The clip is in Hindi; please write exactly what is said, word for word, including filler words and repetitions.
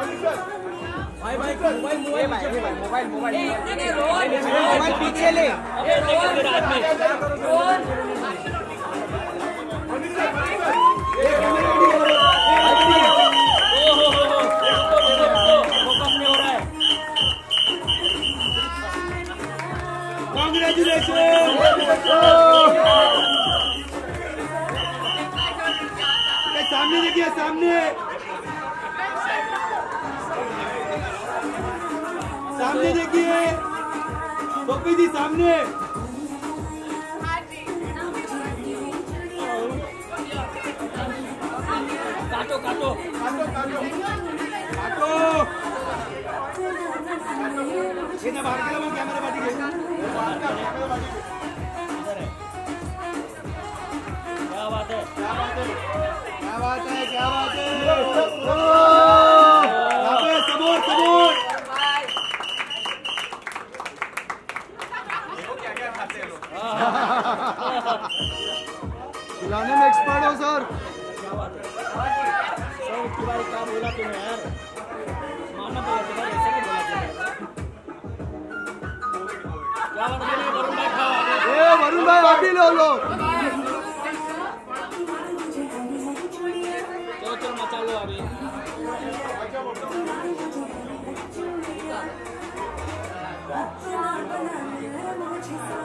भाई भाई mobile mobile mobile mobile mobile पीछे ले। सामने देखिए, सामने सामने देखिए, सोफी जी सामने। काटो काटो काटो काटो काटो। ये ना बाहर के लोग कैमरा बाटी गए। क्या बात है, क्या बात है, क्या बात है, क्या बात है। यहाँ पे सबूत सबूत। खिलाने में एक्सपर्ट हो सर। क्या बात है सर, इतनी बार क्या बोला तुम्हें यार, मानना पड़ेगा ऐसे नहीं बोला क्या बात है। वरुण भाई खाओ, ए वरुण भाई आप भी लो लो। चलो चलो मचा लो अभी। But